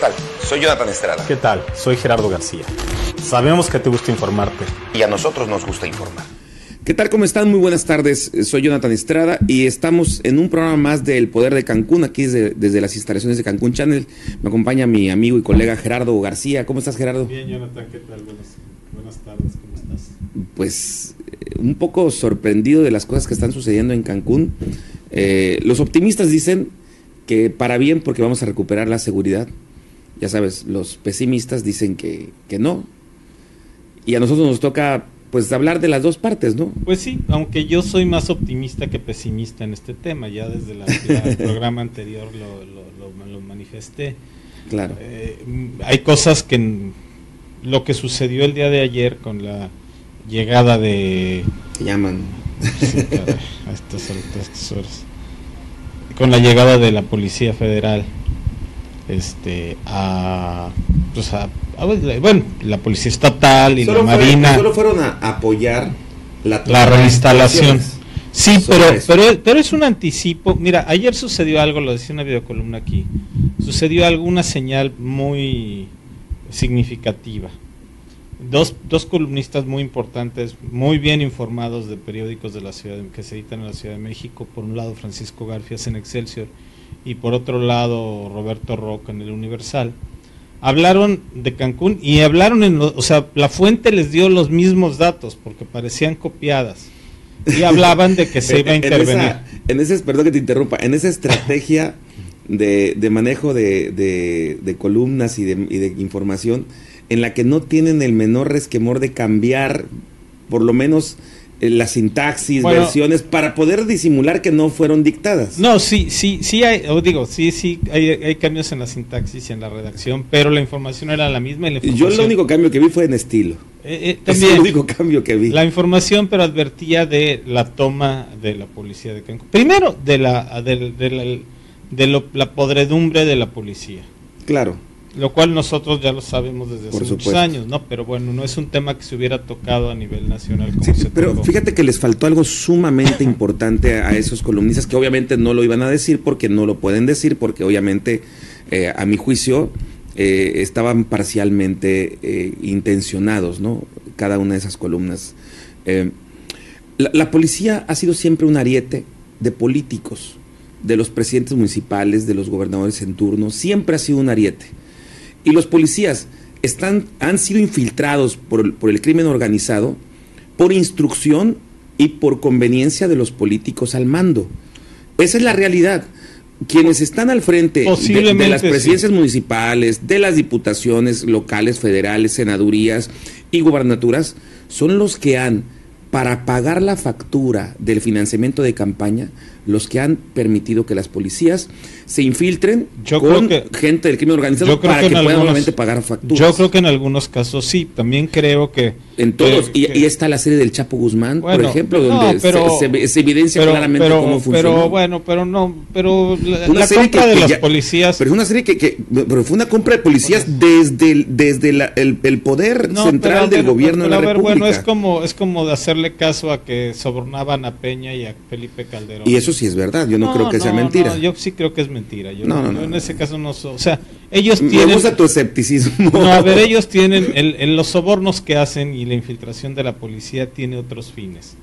tal? Soy Jonathan Estrada. ¿Qué tal? Soy Gerardo García. Sabemos que te gusta informarte. Y a nosotros nos gusta informar. ¿Qué tal? ¿Cómo están? Muy buenas tardes. Soy Jonathan Estrada y estamos en un programa más del Poder de Cancún, aquí desde las instalaciones de Cancún Channel. Me acompaña mi amigo y colega Gerardo García. ¿Cómo estás, Gerardo? Bien, Jonathan. ¿Qué tal? Buenas tardes. ¿Cómo estás? Pues un poco sorprendido de las cosas que están sucediendo en Cancún. Los optimistas dicen que para bien, porque vamos a recuperar la seguridad. Ya sabes, los pesimistas dicen que no. Y a nosotros nos toca pues hablar de las dos partes, ¿no? Pues sí, aunque yo soy más optimista que pesimista en este tema, ya desde el programa anterior lo manifesté. Claro. Hay cosas lo que sucedió el día de ayer con la llegada de... Se llaman... Sí, caray, a estas horas. Con la llegada de la Policía Federal, bueno, la Policía Estatal y la Marina. Solo fueron a apoyar la reinstalación. Sí, pero es un anticipo. Mira, ayer sucedió algo, lo decía en una videocolumna aquí. Sucedió alguna señal muy significativa. Dos columnistas muy importantes, muy bien informados de periódicos de la ciudad que se editan en la Ciudad de México. Por un lado, Francisco Garfias en Excelsior y por otro lado, Roberto Roca en El Universal. Hablaron de Cancún y hablaron la fuente les dio los mismos datos porque parecían copiadas y hablaban de que se iba a intervenir. Perdón que te interrumpa, en esa estrategia de manejo de columnas y de información, en la que no tienen el menor resquemor de cambiar, por lo menos la sintaxis, versiones, para poder disimular que no fueron dictadas. No, sí hay cambios en la sintaxis y en la redacción, pero la información era la misma. Yo el único cambio que vi fue en estilo. También, es el único cambio que vi. La información, pero advertía de la toma de la policía de Cancún. Primero, de la podredumbre de la policía. Claro. Lo cual nosotros ya lo sabemos desde hace muchos años, ¿no? Pero bueno, no es un tema que se hubiera tocado a nivel nacional como se pero tocó. Fíjate que les faltó algo sumamente importante a esos columnistas, que obviamente no lo iban a decir porque no lo pueden decir, porque obviamente, a mi juicio, estaban parcialmente intencionados, ¿no? Cada una de esas columnas. La policía ha sido siempre un ariete de políticos, de los presidentes municipales, de los gobernadores en turno, siempre ha sido un ariete. Y los policías han sido infiltrados por el crimen organizado, por instrucción y por conveniencia de los políticos al mando. Esa es la realidad. Quienes están al frente de las presidencias municipales, de las diputaciones locales, federales, senadurías y gubernaturas, son los que para pagar la factura del financiamiento de campaña, los que han permitido que las policías se infiltren con gente del crimen organizado para que puedan nuevamente pagar facturas. Yo creo que en algunos casos sí, también creo que... En todos, y está la serie del Chapo Guzmán, por ejemplo, donde se evidencia claramente cómo funciona. Pero la compra de los policías... Pero es una serie pero fue una compra de policías desde el poder central del gobierno de la República. Bueno, es como de hacerle caso a que sobornaban a Peña y a Felipe Calderón. Y eso sí es verdad, yo no creo que sea mentira. Yo sí creo que es mentira. Yo en ese caso no o sea, ellos tienen... Me gusta tu escepticismo. No, a ver, ellos tienen los sobornos que hacen y la infiltración de la policía tiene otros fines.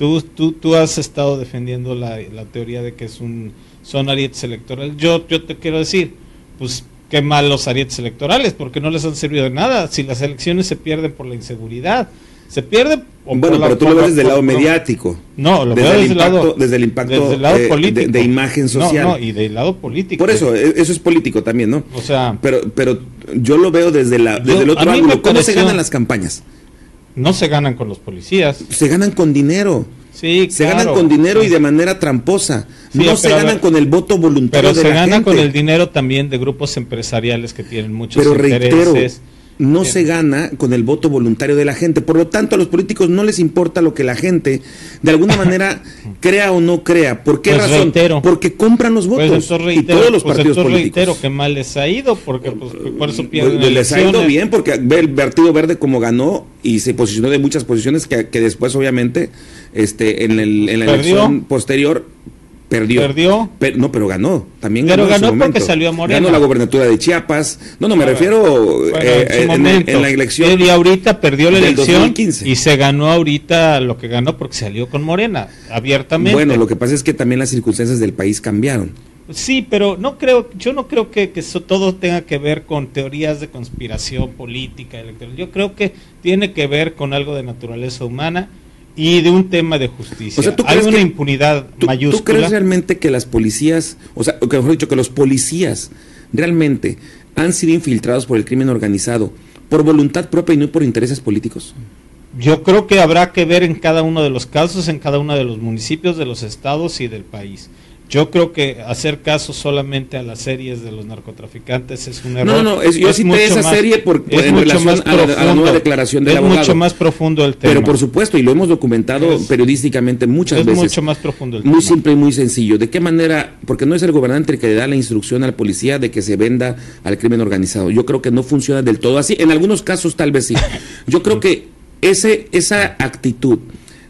Tú has estado defendiendo la teoría de que son arietes electorales. Yo te quiero decir, pues qué mal los arietes electorales, porque no les han servido de nada. Si las elecciones se pierden por la inseguridad, se pierde. Bueno, pero tú lo ves desde el lado mediático. No, lo veo desde el impacto político, de imagen social. No, y del lado político. Por eso es político también, ¿no? O sea, pero yo lo veo desde el otro ángulo. ¿Cómo se ganan las campañas? No se ganan con los policías. Se ganan con dinero. Sí, se ganan con dinero y de manera tramposa. Sí, no se ganan con el voto voluntario de la gente. Pero se ganan con el dinero también de grupos empresariales que tienen muchos intereses. Reitero, no se gana con el voto voluntario de la gente. Por lo tanto, a los políticos no les importa lo que la gente, de alguna manera, crea o no crea. ¿Por qué razón? Reitero. Porque compran los votos. Y todos los partidos políticos. Reitero que mal les ha ido, porque por eso pierden les ha ido bien, porque ve el Partido Verde como ganó y se posicionó de muchas posiciones que después, obviamente, en la elección posterior Perdió. No, pero ganó. También pero ganó porque salió a Morena. Ganó la gobernatura de Chiapas. No, me refiero en la elección. Y ahorita perdió la elección 2015. Y se ganó ahorita lo que ganó porque salió con Morena, abiertamente. Bueno, lo que pasa es que también las circunstancias del país cambiaron. Sí, pero yo no creo que eso todo tenga que ver con teorías de conspiración política, electoral. Yo creo que tiene que ver con algo de naturaleza humana y de un tema de justicia. O sea, hay una impunidad mayúscula. ¿Tú crees realmente que las policías, o sea, que mejor dicho, que los policías realmente han sido infiltrados por el crimen organizado por voluntad propia y no por intereses políticos? Yo creo que habrá que ver en cada uno de los casos, en cada uno de los municipios, de los estados y del país. Yo creo que hacer caso solamente a las series de los narcotraficantes es un error. Yo cité esa serie en relación a la nueva declaración del abogado. Es mucho más profundo el tema. Pero por supuesto, y lo hemos documentado periodísticamente muchas veces. Es mucho más profundo el tema. Muy simple y muy sencillo. ¿De qué manera? Porque no es el gobernante el que le da la instrucción al policía de que se venda al crimen organizado. Yo creo que no funciona del todo así. En algunos casos tal vez sí. Yo creo que esa actitud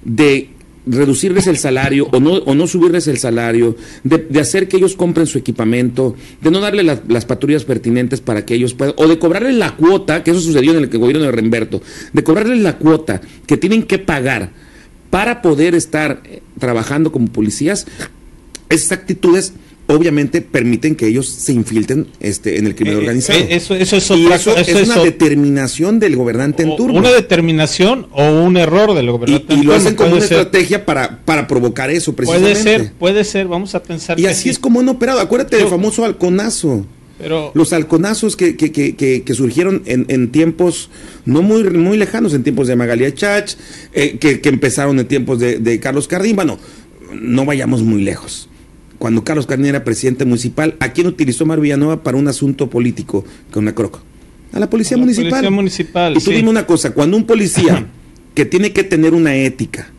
de reducirles el salario o no subirles el salario, de hacer que ellos compren su equipamiento, de no darle las patrullas pertinentes para que ellos puedan, o de cobrarles la cuota, que eso sucedió en el gobierno de Remberto, de cobrarles la cuota que tienen que pagar para poder estar trabajando como policías. Esas actitudes obviamente permiten que ellos se infiltren en el crimen organizado. Eso es una determinación del gobernante en turno. Una determinación o un error del gobernante en turno. Y lo hacen como una estrategia para provocar eso, precisamente. Puede ser, vamos a pensar. Y así es como han operado. Acuérdate del famoso halconazo. Los halconazos que surgieron en tiempos no muy lejanos, en tiempos de Magalia Chach, que empezaron en tiempos de Carlos Cardín. Bueno, no vayamos muy lejos. Cuando Carlos Cardín era presidente municipal, ¿a quién utilizó Mar Villanueva para un asunto político con la Croc? A la policía municipal. Y tú dime una cosa, cuando un policía que tiene que tener una ética,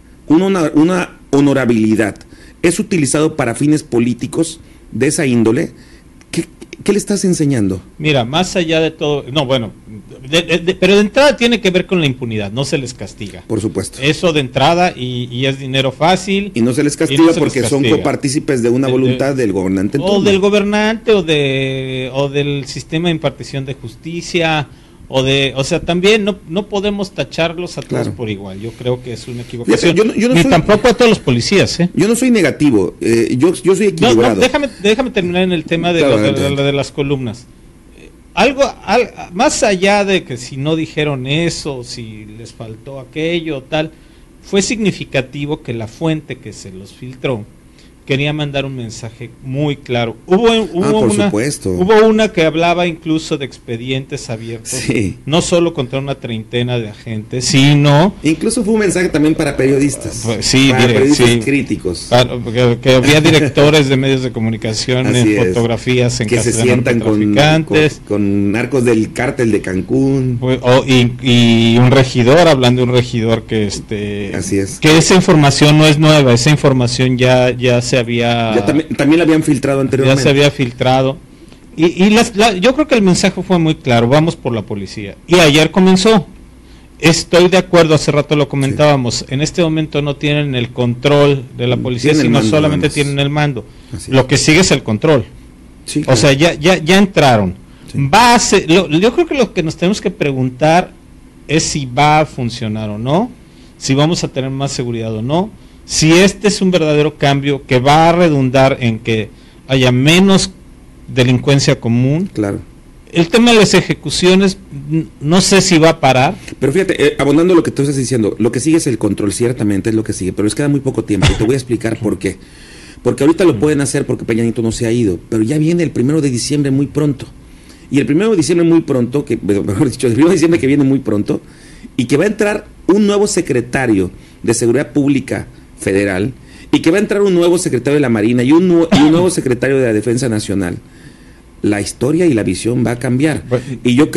una honorabilidad, es utilizado para fines políticos de esa índole, ¿qué le estás enseñando? Mira, más allá de todo, pero de entrada tiene que ver con la impunidad, no se les castiga. Por supuesto. Eso de entrada y es dinero fácil. Y no se les castiga porque son copartícipes de una voluntad del gobernante. O del gobernante o del sistema de impartición de justicia. O sea, también no podemos tacharlos a todos por igual. Yo creo que es una equivocación. Ni tampoco a todos los policías. Yo no soy negativo, yo soy equilibrado. Déjame terminar en el tema de las columnas. Más allá de que si no dijeron eso, si les faltó aquello, tal, fue significativo que la fuente que se los filtró quería mandar un mensaje muy claro. Hubo una que hablaba incluso de expedientes abiertos, no solo contra una treintena de agentes, sino... Incluso fue un mensaje también para periodistas, periodistas críticos. Que había directores de medios de comunicación en fotografías en que se sientan con narcos del cártel de Cancún. Y un regidor, hablando de un regidor que Así es. Que esa información no es nueva, esa información ya se también la habían filtrado anteriormente. Ya se había filtrado. Yo creo que el mensaje fue muy claro, vamos por la policía. Y ayer comenzó. Estoy de acuerdo, hace rato lo comentábamos, en este momento no tienen el control de la policía, sino solamente tienen el mando. Lo que sigue es el control. Sí, claro. O sea, ya entraron. Sí. Yo creo que lo que nos tenemos que preguntar es si va a funcionar o no, si vamos a tener más seguridad o no, si este es un verdadero cambio que va a redundar en que haya menos delincuencia común. Claro. El tema de las ejecuciones, no sé si va a parar. Pero fíjate, abondando lo que tú estás diciendo, lo que sigue es el control, ciertamente es lo que sigue, pero les queda muy poco tiempo, y te voy a explicar por qué. Porque ahorita lo pueden hacer porque Peña Nieto no se ha ido, pero ya viene el 1 de diciembre muy pronto. Y el 1 de diciembre muy pronto, mejor dicho, el 1 de diciembre que viene muy pronto, y que va a entrar un nuevo secretario de Seguridad Pública Federal, y que va a entrar un nuevo secretario de la Marina y un nuevo secretario de la Defensa Nacional. La historia y la visión va a cambiar. Y yo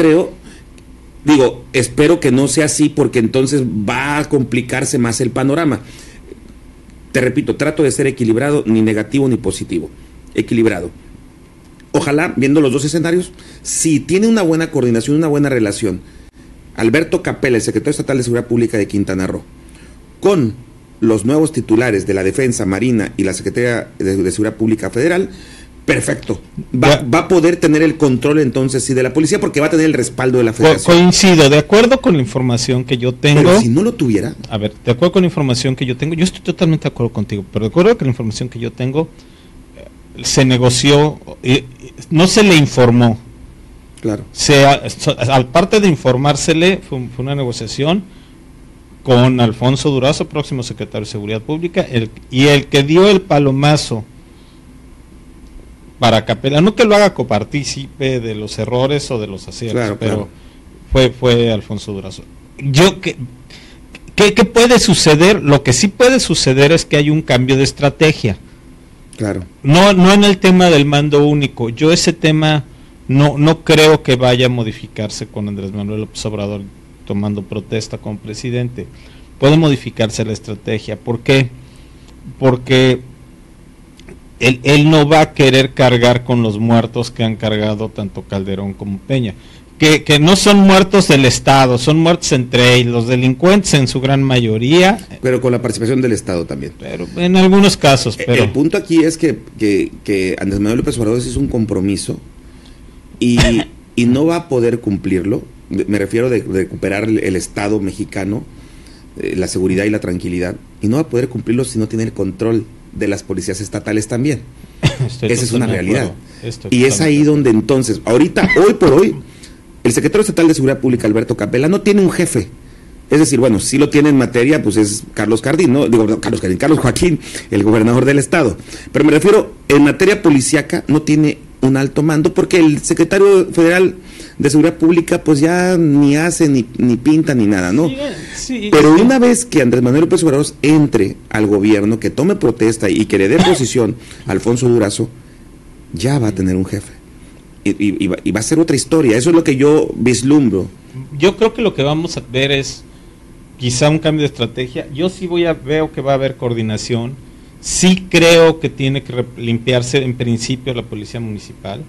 espero que no sea así, porque entonces va a complicarse más el panorama. Te repito, trato de ser equilibrado, ni negativo ni positivo. Equilibrado. Ojalá, viendo los dos escenarios, si tiene una buena coordinación, una buena relación, Alberto Capella, el secretario estatal de Seguridad Pública de Quintana Roo, con los nuevos titulares de la Defensa, Marina y la Secretaría de Seguridad Pública Federal, perfecto. Va a poder tener el control entonces sí de la policía, porque va a tener el respaldo de la Federación. Coincido, de acuerdo con la información que yo tengo. Pero si no lo tuviera. A ver, de acuerdo con la información que yo tengo, yo estoy totalmente de acuerdo contigo, pero de acuerdo con la información que yo tengo, se negoció, no se le informó. Claro. Al parte de informársele, fue una negociación con Alfonso Durazo, próximo secretario de Seguridad Pública, y el que dio el palomazo para Capela, no que lo haga copartícipe de los errores o de los aciertos, claro, pero fue Alfonso Durazo. ¿Qué puede suceder? Lo que sí puede suceder es que hay un cambio de estrategia. Claro. No en el tema del mando único. Yo ese tema no creo que vaya a modificarse con Andrés Manuel López Obrador tomando protesta como presidente. Puede modificarse la estrategia. ¿Por qué? Porque él no va a querer cargar con los muertos que han cargado tanto Calderón como Peña. Que no son muertos del Estado, son muertos entre ellos, los delincuentes en su gran mayoría. Pero con la participación del Estado también. Pero en algunos casos. Pero el punto aquí es que Andrés Manuel López Obrador hizo un compromiso y no va a poder cumplirlo. Me refiero de recuperar el Estado mexicano, la seguridad y la tranquilidad, y no va a poder cumplirlo si no tiene el control de las policías estatales también. Esa es una realidad. Y es ahí donde entonces, hoy por hoy, el secretario estatal de Seguridad Pública, Alberto Capella, no tiene un jefe. Es decir, bueno, sí lo tiene en materia, pues es Carlos Joaquín, el gobernador del estado. Pero me refiero, en materia policíaca no tiene un alto mando, porque el secretario federal de Seguridad Pública pues ya ni hace, ni pinta, ni nada, ¿no? Sí, pero una vez que Andrés Manuel López Obrador entre al gobierno, que tome protesta y que le dé posición a Alfonso Durazo, ya va a tener un jefe. Y va a ser otra historia. Eso es lo que yo vislumbro. Yo creo que lo que vamos a ver es quizá un cambio de estrategia. Yo sí veo que va a haber coordinación. Sí creo que tiene que limpiarse en principio la policía municipal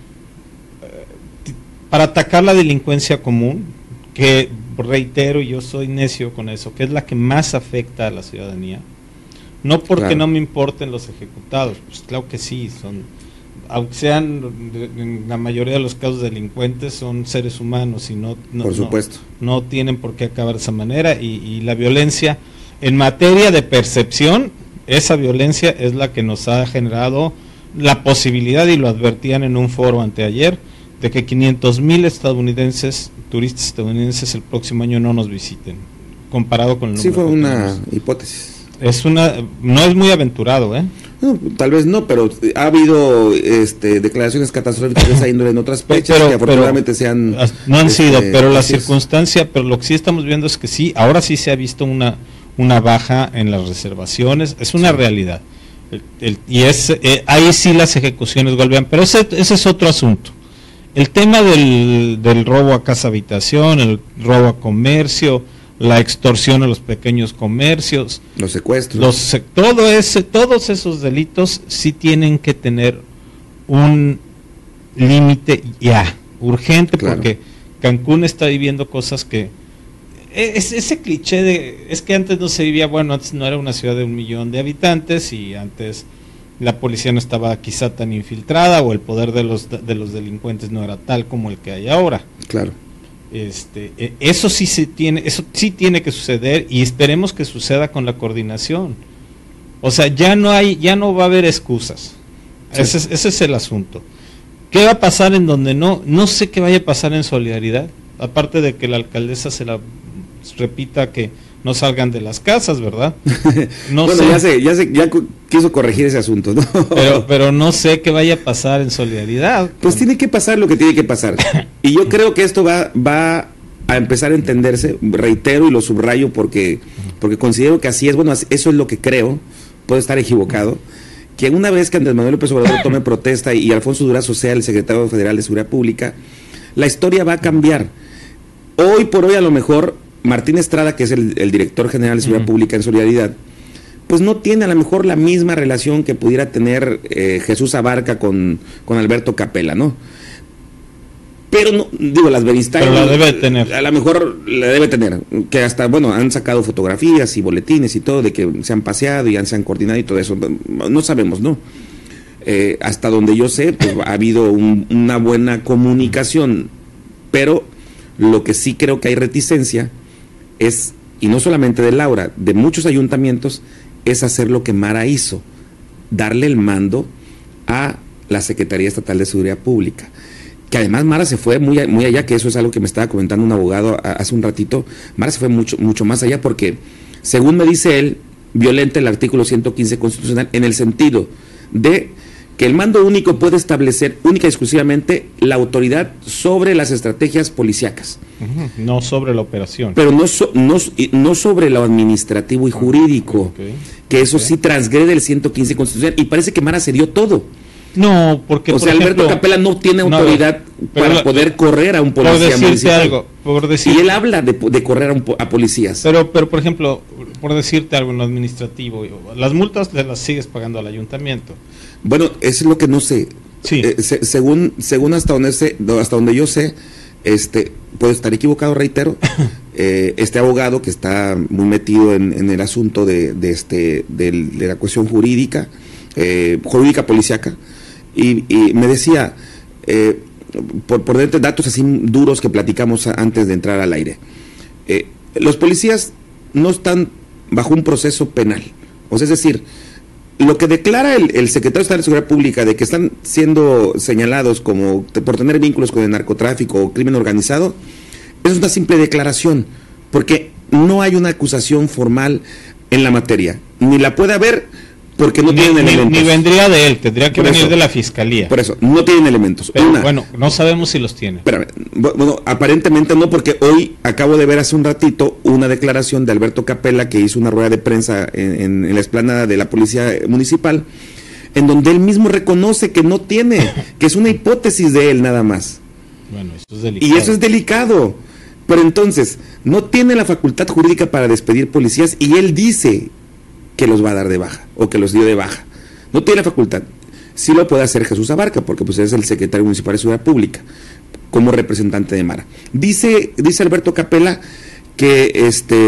para atacar la delincuencia común, que reitero, yo soy necio con eso, que es la que más afecta a la ciudadanía. No porque no me importen los ejecutados, pues claro que sí, aunque sean en la mayoría de los casos delincuentes, son seres humanos y por supuesto. No tienen por qué acabar de esa manera, y la violencia en materia de percepción, esa violencia es la que nos ha generado la posibilidad, y lo advertían en un foro anteayer, de que 500,000 turistas estadounidenses el próximo año no nos visiten, comparado con el número. Sí, fue una hipótesis. No es muy aventurado, ¿eh? No, tal vez no, pero ha habido declaraciones catastróficas de esa índole en otras fechas que afortunadamente no han sido, pero la circunstancia, pero lo que sí estamos viendo es que sí, ahora sí se ha visto una baja en las reservaciones, es una realidad. Ahí sí las ejecuciones golpean, pero ese es otro asunto. El tema del robo a casa habitación, el robo a comercio, la extorsión a los pequeños comercios, los secuestros, todos esos delitos sí tienen que tener un límite ya, urgente, claro. Porque Cancún está viviendo cosas que ese cliché es que antes no se vivía, antes no era una ciudad de 1 millón de habitantes, y antes la policía no estaba quizá tan infiltrada, o el poder de los delincuentes no era tal como el que hay ahora. Claro. Eso sí tiene que suceder, y esperemos que suceda con la coordinación. O sea, ya no va a haber excusas. Sí. Ese es el asunto. ¿Qué va a pasar en donde no sé qué vaya a pasar en Solidaridad? Aparte de que la alcaldesa se la repita que no salgan de las casas, ¿verdad? Ya quiso corregir ese asunto, ¿no? Pero no sé qué vaya a pasar en Solidaridad. Pues tiene que pasar lo que tiene que pasar. Y yo creo que esto va a empezar a entenderse, reitero y lo subrayo porque considero que así es, eso es lo que creo, puedo estar equivocado, que una vez que Andrés Manuel López Obrador tome protesta y Alfonso Durazo sea el secretario federal de Seguridad Pública, la historia va a cambiar. Hoy por hoy a lo mejor Martín Estrada, que es el director general de Seguridad Pública en Solidaridad, pues no tiene a lo mejor la misma relación que pudiera tener Jesús Abarca con Alberto Capella, ¿no? Pero no, digo, las Beristain, pero la debe tener. A lo mejor la debe tener, que hasta, bueno, han sacado fotografías y boletines y todo de que se han paseado y se han coordinado y todo eso, no sabemos, ¿no? Hasta donde yo sé, pues ha habido una buena comunicación, pero lo que sí creo que hay reticencia es, y no solamente de Laura, de muchos ayuntamientos, es hacer lo que Mara hizo, darle el mando a la Secretaría Estatal de Seguridad Pública. Que además Mara se fue muy allá, que eso es algo que me estaba comentando un abogado hace un ratito. Mara se fue mucho más allá porque, según me dice él, violenta el artículo 115 constitucional en el sentido de que el mando único puede establecer única y exclusivamente la autoridad sobre las estrategias policíacas. No sobre la operación. Pero no sobre lo administrativo y jurídico, que eso sí transgrede el 115 constitucional, y parece que Mara se dio todo. No, porque o sea, Alberto Capella no tiene autoridad para poder correr a un policía municipal. Y él habla de correr a policías. Pero por ejemplo, por decirte algo en lo administrativo, las multas las sigues pagando al ayuntamiento. Bueno, eso es lo que no sé. Sí. Según hasta donde yo sé, puedo estar equivocado, reitero. Este abogado que está muy metido en el asunto de la cuestión jurídica policíaca, y me decía, por dentro, datos así duros que platicamos antes de entrar al aire, los policías no están bajo un proceso penal, o sea, es decir, lo que declara el secretario de Estado de Seguridad Pública de que están siendo señalados como por tener vínculos con el narcotráfico o crimen organizado, es una simple declaración, porque no hay una acusación formal en la materia, ni la puede haber porque no tienen elementos. Ni vendría de él, tendría que venir de la fiscalía. Por eso, no tienen elementos. Pero, bueno, no sabemos si los tiene. Espérame, bueno, aparentemente no, porque hoy acabo de ver hace un ratito una declaración de Alberto Capella que hizo una rueda de prensa en la explanada de la Policía Municipal, en donde él mismo reconoce que no tiene, que es una hipótesis de él nada más. Bueno, eso es delicado. Y eso es delicado. Pero entonces, no tiene la facultad jurídica para despedir policías y él dice que los va a dar de baja, o que los dio de baja. No tiene la facultad. Sí lo puede hacer Jesús Abarca, porque pues es el secretario municipal de Seguridad Pública, como representante de Mara. Dice Alberto Capella que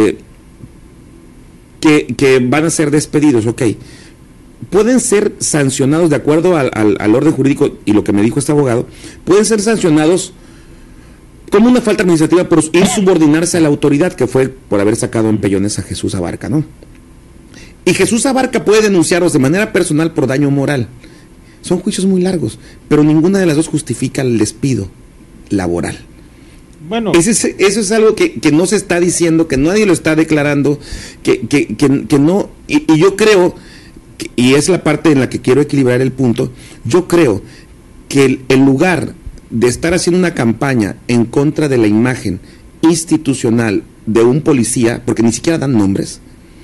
que van a ser despedidos, ok. Pueden ser sancionados de acuerdo al orden jurídico, y lo que me dijo este abogado, pueden ser sancionados como una falta administrativa por insubordinarse a la autoridad, que fue por haber sacado en pellones a Jesús Abarca, ¿no? Y Jesús Abarca puede denunciarlos de manera personal por daño moral. Son juicios muy largos, pero ninguna de las dos justifica el despido laboral. Bueno, eso es algo que no se está diciendo, que nadie lo está declarando, que no, y yo creo, y es la parte en la que quiero equilibrar el punto, yo creo que el lugar de estar haciendo una campaña en contra de la imagen institucional de un policía, porque ni siquiera dan nombres,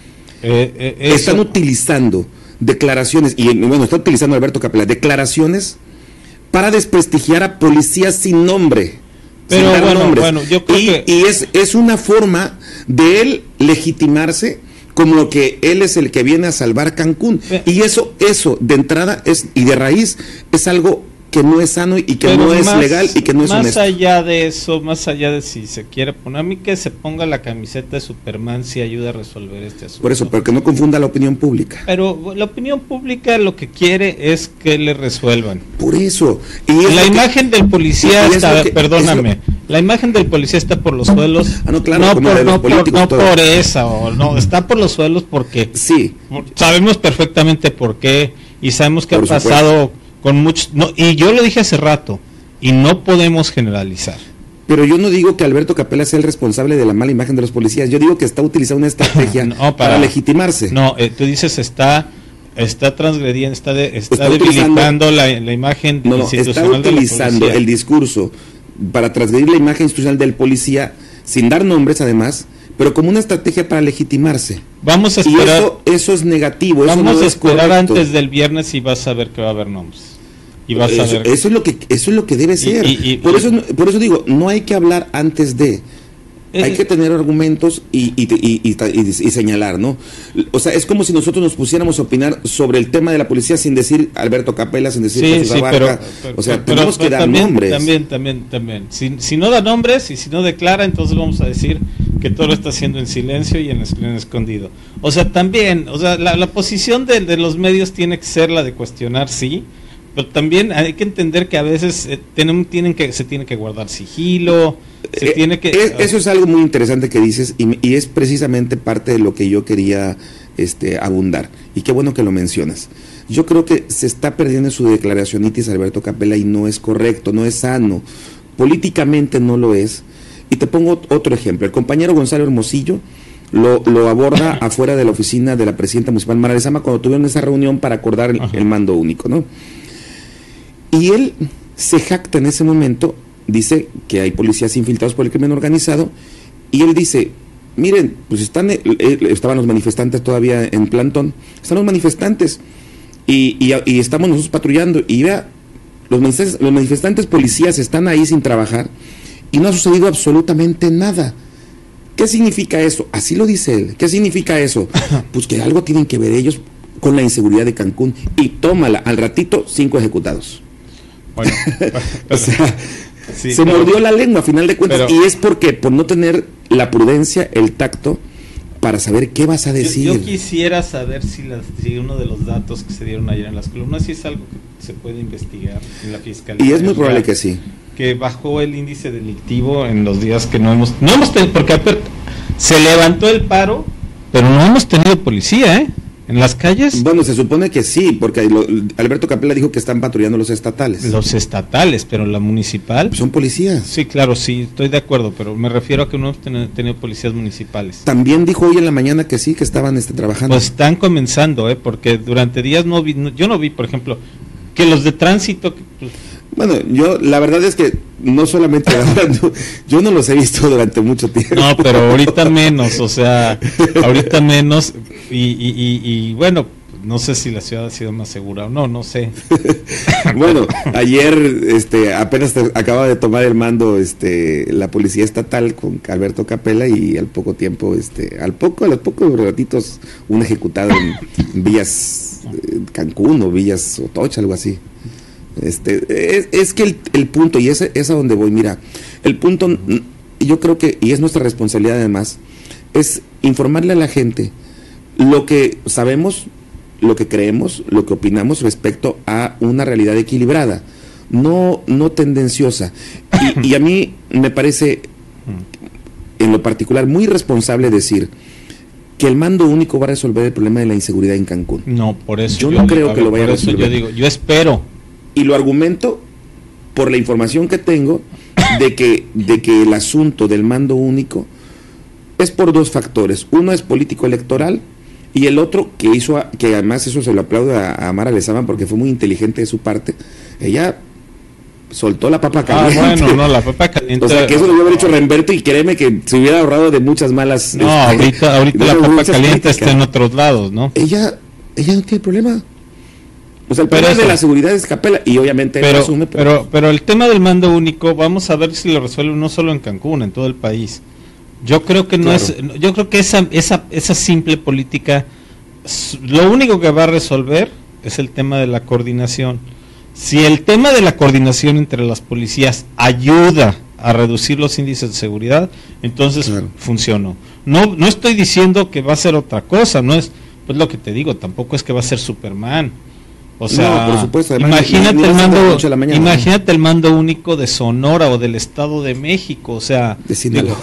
están utilizando declaraciones, y bueno, está utilizando Alberto Capella, declaraciones para desprestigiar a policías sin nombre. Pero sin dar nombres. Bueno, yo creo y es una forma de él legitimarse como que él es el que viene a salvar Cancún. Y eso de entrada y de raíz es algo que no es sano y que no es legal y que no es honesto. Más allá de eso, más allá de si se quiere poner, a mí que se ponga la camiseta de Superman si ayuda a resolver este asunto. Por eso, pero que no confunda la opinión pública. Pero la opinión pública lo que quiere es que le resuelvan. Por eso. Y la imagen del policía está, perdóname, la imagen del policía está por los suelos. No, claro, no por esa, no, está por los suelos porque sí. Sabemos perfectamente por qué y sabemos que ha pasado con muchos, y yo lo dije hace rato, y no podemos generalizar. Pero yo no digo que Alberto Capella sea el responsable de la mala imagen de los policías, yo digo que está utilizando una estrategia para legitimarse. No, tú dices está transgrediendo, está debilitando la imagen institucional. Está utilizando el discurso para transgredir la imagen institucional del policía, sin dar nombres además, pero como una estrategia para legitimarse. Vamos a esperar. Y eso es negativo. Vamos a esperar antes del viernes y vas a ver que va a haber nombres. Y vas a ver. Eso es lo que debe ser. Por eso digo, no hay que hablar antes de. Hay que tener argumentos y señalar, ¿no? O sea, es como si nosotros nos pusiéramos a opinar sobre el tema de la policía sin decir Alberto Capella, sin decir Jesús Abarca. O sea, tenemos que dar nombres. También. Si no da nombres y si no declara, entonces vamos a decir que todo lo está haciendo en silencio y en escondido. O sea, también, la posición de los medios tiene que ser la de cuestionar, sí, pero también hay que entender que a veces se tiene que guardar sigilo. Eso es algo muy interesante que dices y es precisamente parte de lo que yo quería abundar, y qué bueno que lo mencionas. Yo creo que se está perdiendo su declaracionitis Alberto Capella y no es correcto, no es sano, políticamente no lo es. Y te pongo otro ejemplo. El compañero Gonzalo Hermosillo lo aborda afuera de la oficina de la presidenta municipal Mara Lezama cuando tuvieron esa reunión para acordar el mando único, ¿no? Y él se jacta en ese momento, dice que hay policías infiltrados por el crimen organizado, y él dice, miren, pues estaban los manifestantes todavía en plantón, están los manifestantes, y estamos nosotros patrullando, y vea, los manifestantes policías están ahí sin trabajar, y no ha sucedido absolutamente nada. ¿Qué significa eso? Así lo dice él. ¿Qué significa eso? Pues que algo tienen que ver ellos con la inseguridad de Cancún, y tómala, al ratito 5 ejecutados. Bueno, o sea, se mordió la lengua a final de cuentas, y es porque por no tener la prudencia, el tacto para saber qué vas a decir. Yo quisiera saber si uno de los datos que se dieron ayer en las columnas, si es algo que se puede investigar en la fiscalía. Y es muy probable que sí. Que bajó el índice delictivo en los días que no hemos tenido, porque se levantó el paro, pero no hemos tenido policía, en las calles. Bueno, se supone que sí, porque Alberto Capella dijo que están patrullando los estatales. Los estatales, pero la municipal. Son policías. Sí, claro, sí, estoy de acuerdo, pero me refiero a que no hemos tenido policías municipales. También dijo hoy en la mañana que sí, que estaban trabajando. Pues están comenzando, porque durante días yo no vi, por ejemplo, que los de tránsito. Bueno, la verdad es que no solamente yo no los he visto durante mucho tiempo. No, pero ahorita menos, ahorita menos, y bueno, no sé si la ciudad ha sido más segura o no sé. Bueno, ayer apenas acaba de tomar el mando la policía estatal con Alberto Capella, y al poco tiempo, a los pocos ratitos, un ejecutado en Villas Cancún o Villas Otocha, algo así. Es que el punto, y es a donde voy, mira, el punto, yo creo que, y es nuestra responsabilidad además, es informarle a la gente lo que sabemos, lo que creemos, lo que opinamos respecto a una realidad equilibrada, no tendenciosa. Y a mí me parece, en lo particular, muy irresponsable decir que el mando único va a resolver el problema de la inseguridad en Cancún. No, por eso yo no creo que lo vaya a resolver. Yo espero. Y lo argumento por la información que tengo de que el asunto del mando único es por 2 factores. Uno es político electoral, y el otro que además eso se lo aplaudo a Mara Lezama porque fue muy inteligente de su parte. Ella soltó la papa caliente. La papa caliente. O sea, que eso lo hubiera hecho Remberto, y créeme que se hubiera ahorrado de muchas malas. No, ahorita la papa caliente está en otros lados, ¿no? Ella no tiene problema. O sea, el problema de la seguridad es Capella, y obviamente pero el tema del mando único, vamos a ver si lo resuelve no solo en Cancún, en todo el país. Yo creo que yo creo que esa simple política, lo único que va a resolver es el tema de la coordinación. Si el tema de la coordinación entre las policías ayuda a reducir los índices de seguridad, entonces funcionó. No estoy diciendo que va a ser otra cosa, no es, pues lo que te digo, tampoco es que va a ser Superman. O sea, no, por supuesto, imagínate el mando único de Sonora o del Estado de México, o sea, de Sinaloa.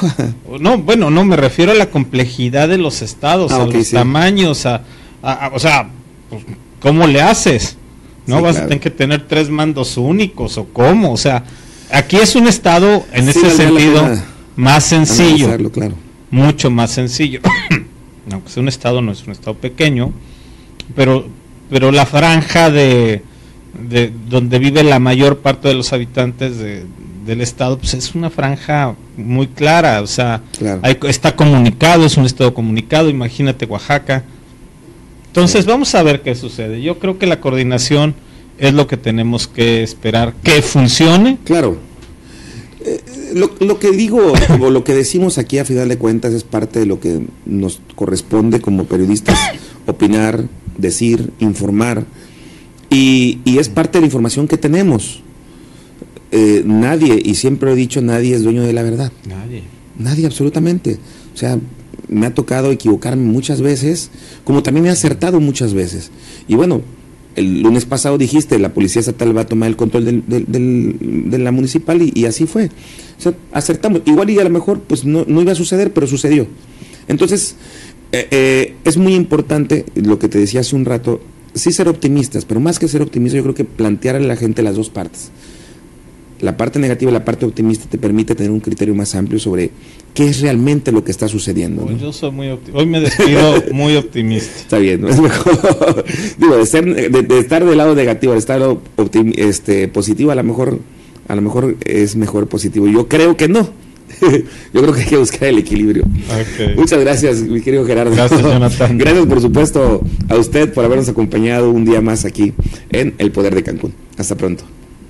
No, me refiero a la complejidad de los estados, los tamaños, o sea, pues, ¿cómo le haces? ¿No? Vas a tener que tener 3 mandos únicos, o cómo, o sea, aquí es un estado en ese sentido más sencillo, claro. Mucho más sencillo. Aunque sea un estado, no es un estado pequeño, pero la franja de donde vive la mayor parte de los habitantes del estado, pues es una franja muy clara, o sea, está comunicado, es un estado comunicado. Imagínate Oaxaca. Entonces vamos a ver qué sucede. Yo creo que la coordinación es lo que tenemos que esperar que funcione. Claro. Lo que digo, o lo que decimos aquí a final de cuentas es parte de lo que nos corresponde como periodistas opinar, decir, informar, y es parte de la información que tenemos. Nadie, y siempre he dicho, nadie es dueño de la verdad. Nadie, absolutamente. O sea, me ha tocado equivocarme muchas veces, como también me he acertado muchas veces. Y bueno, el lunes pasado dijiste, la Policía Estatal va a tomar el control de la municipal, y así fue. O sea, acertamos. Igual y a lo mejor pues no iba a suceder, pero sucedió. Entonces, es muy importante, lo que te decía hace un rato, sí ser optimistas, pero más que ser optimistas, yo creo que plantear a la gente las dos partes. La parte negativa y la parte optimista te permite tener un criterio más amplio sobre qué es realmente lo que está sucediendo, ¿no? Yo soy muy optimista. Hoy me despido muy optimista. Está bien, ¿no? Es mejor. Digo, de estar del lado negativo al estar positivo, a lo mejor es mejor positivo. Yo creo que no. Yo creo que hay que buscar el equilibrio. Okay. Muchas gracias, mi querido Gerardo. Gracias, Jonathan. Gracias, por supuesto, a usted por habernos acompañado un día más aquí en El Poder de Cancún. Hasta pronto.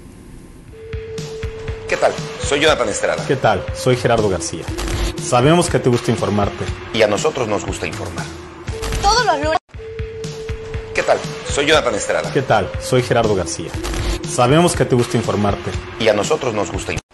¿Qué tal? Soy Jonathan Estrada. ¿Qué tal? Soy Gerardo García. Sabemos que te gusta informarte. Y a nosotros nos gusta informar. Todos los lunes. ¿Qué tal? Soy Jonathan Estrada. ¿Qué tal? Soy Gerardo García. Sabemos que te gusta informarte. Y a nosotros nos gusta informar.